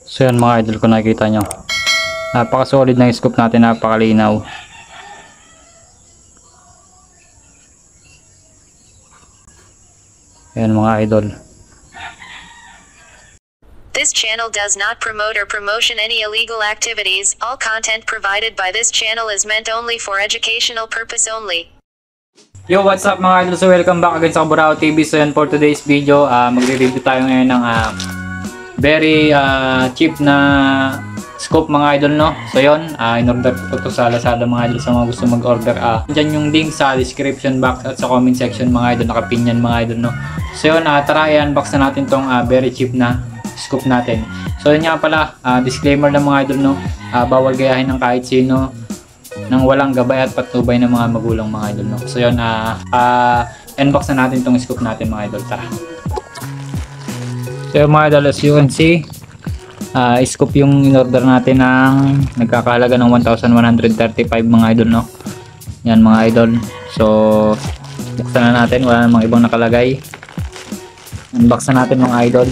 So yan mga idol, kung nakikita nyo, napaka solid ng scoop natin, napakalinaw. Yan mga idol. This channel does not promote or promotion any illegal activities. All content provided by this channel is meant only for educational purpose only. Yo, what's up mga idol? So welcome back again sa Kaburao TV. So yan, for today's video, magre-review tayo ngayon ng very cheap na scope mga idol, no? So yun, in-order ko to sa Lazada mga idol. Sa mga gusto mag-order, dyan yung link sa description box at sa comment section mga idol, nakapin yan mga idol, no? So yun, tara i-unbox na natin tong very cheap na scope natin. So yun nga pala, disclaimer ng mga idol, no? Bawal gayahin ng kahit sino nang walang gabay at patnubay ng mga magulang mga idol, no? So yun, unbox na natin tong scope natin mga idol, tara. So yun mga idol, as you can see, scope yung in-order natin ng nagkakahalaga ng 1,135 mga idol, no? Yan mga idol. So buksan na natin, wala namang ibang nakalagay. Unbox na natin mga idol.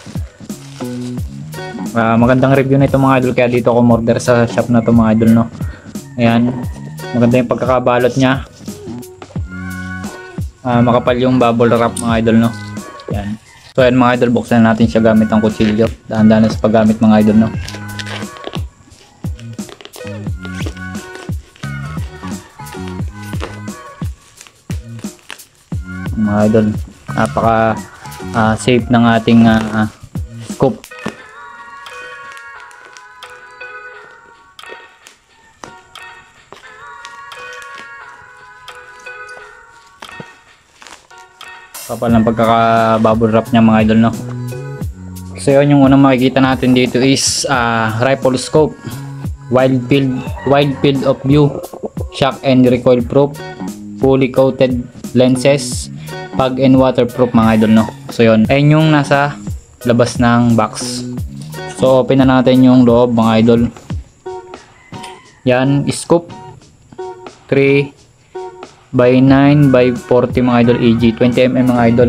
Magandang review na ito mga idol, kaya dito ako order sa shop na to mga idol, no? Ayan, maganda yung pagkakabalot niya. Makapal yung bubble wrap mga idol, no? Ayan. So ayan mga idol, buksan natin siya gamit ang kutsilyo. Dahan-dahan sa paggamit mga idol, no? Mga idol, napaka safe ng ating scope. Kapal ng pagkaka-bubble wrap niya mga idol, no? So yun, yung unang makikita natin dito is rifle scope, wide field of view, shock and recoil proof, fully coated lenses, fog and waterproof mga idol, no? So yun, ayun yung nasa labas ng box. So open na natin yung loob mga idol. Yan, scope 3 by 9 by 40 mga idol, AG 20mm mga idol.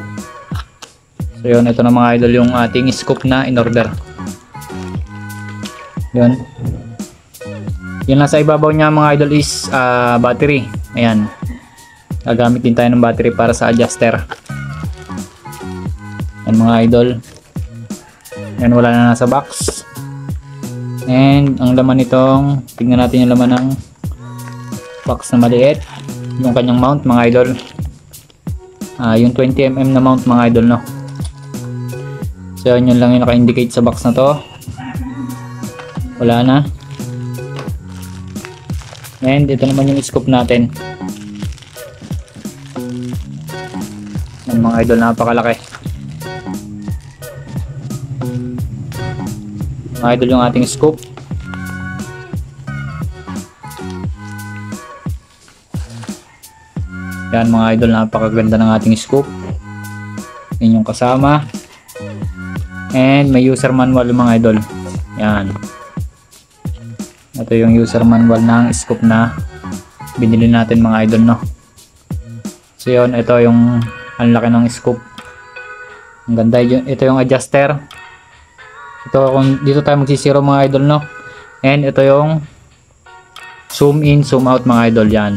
So yun, ito na mga idol yung ating scope na in order. Yun, yung nasa ibabaw niya mga idol is battery. Ayan, gagamit din tayo ng battery para sa adjuster. Yan mga idol. Yan, wala na nasa box. And ang laman nitong, tignan natin yung laman ng box na maliit, yung kanyang mount mga idol, yung 20mm na mount mga idol, no? So yun lang yung naka-indicate sa box na to, wala na. And ito naman yung scope natin. Yan mga idol, napakalaki mga idol yung ating scope. Yan mga idol, napakaganda ng ating scope. Yan yung kasama. And may user manual mga idol. Yan. Ito yung user manual ng scope na binili natin mga idol, no? So yun, ito yung ang laki ng scope. Ang ganda. Ito yung adjuster. Ito, kung dito tayo magsisiro mga idol, no? And ito yung zoom in, zoom out mga idol. Yan.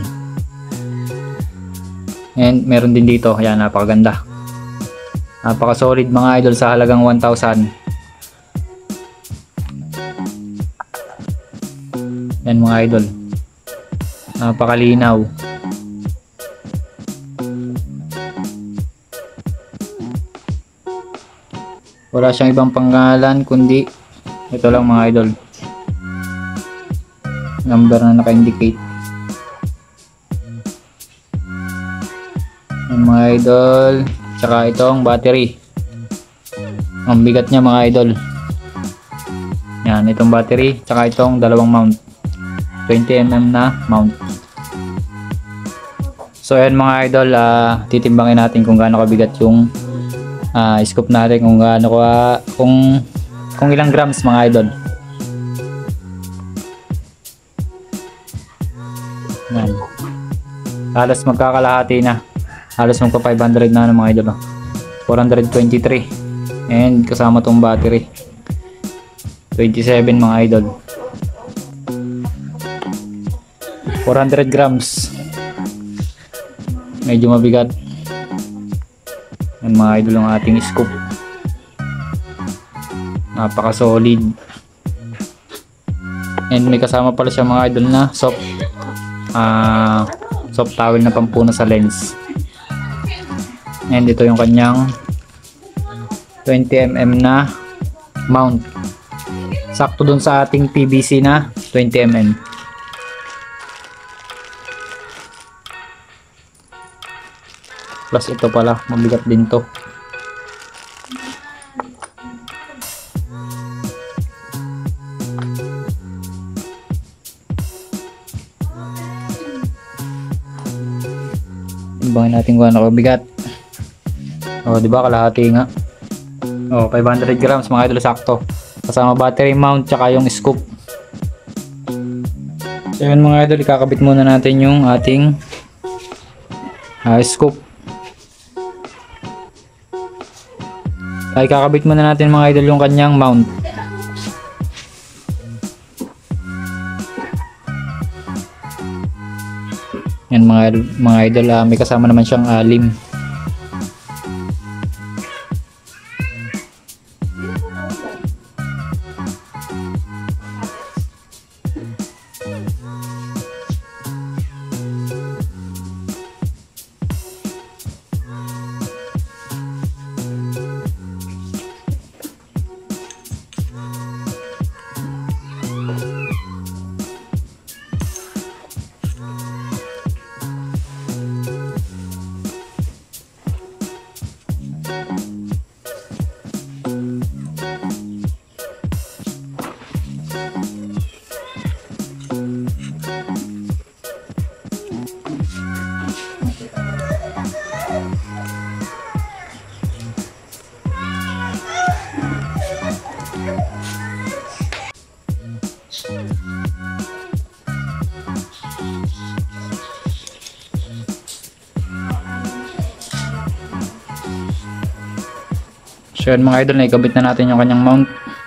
And meron din dito, ayan, napakaganda, napaka solid mga idol sa halagang 1,000. Yan mga idol, napakalinaw. Wala siyang ibang pangalan kundi ito lang mga idol, number na naka-indicate. Mga idol, tsaka itong battery, ang bigat niya mga idol. Yan, itong battery, tsaka itong dalawang mount, 20mm na mount. So yan mga idol, titimbangin natin kung gaano kabigat yung scope natin, kung gaano kung ilang grams mga idol. Yan, halos magkakalahati na. Halos magpa 500 na mga idol, 423, and kasama tong battery. 27 mga idol. 400 grams. Medyo mabigat. Yan mga idol ang ating scoop. Napaka solid. And may kasama pala siya mga idol na soft towel na pampuno sa lens. And ito yung kanyang 20mm na mount. Sakto dun sa ating PVC na 20mm. Plus ito pala, mabigat din to. Timbangin natin kung ano kabigat. Oh, di ba kalahati nga. Oh, 500 grams mga idol, sakto. Kasama battery mount tsaka yung scoop. So yun mga idol, ikakabit muna natin yung ating scoop. Ay, kakabit muna natin mga idol yung kanyang mount. Yan mga idol, may kasama naman siyang lim. So yun mga idol, naikabit na natin yung kanyang mount.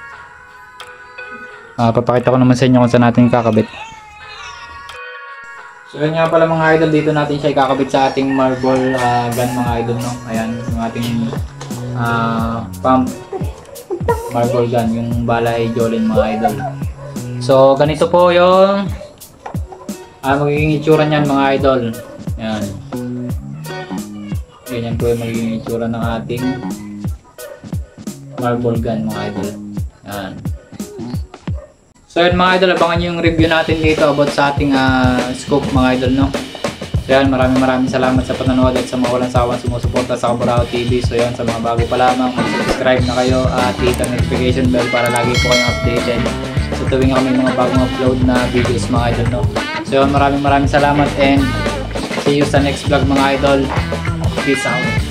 Papakita ko naman sa inyo kung saan natin kakabit. So yun nga pala mga idol, dito natin siya ikakabit sa ating marble gun mga idol, no? Ayan, yung ating pump marble gun, yung Balay Jolin mga idol. So ganito po yung magiging itsura niyan mga idol. Ayan. Ganyan po yung magiging itsura ng ating marble gun mga idol. Yan. So yun mga idol, abangan nyo yung review natin dito about sa ating scope mga idol, no? So yan, maraming salamat sa panonood at sa mga walang sawang sumusuporta sa Kaburao TV. So yun, sa mga bago pa lamang, mag-subscribe na kayo at hit ang notification bell para lagi po kayong updated sa tuwing kami mga bagong upload na videos mga idol, no? So yun, maraming salamat and see you sa next vlog mga idol. Peace out.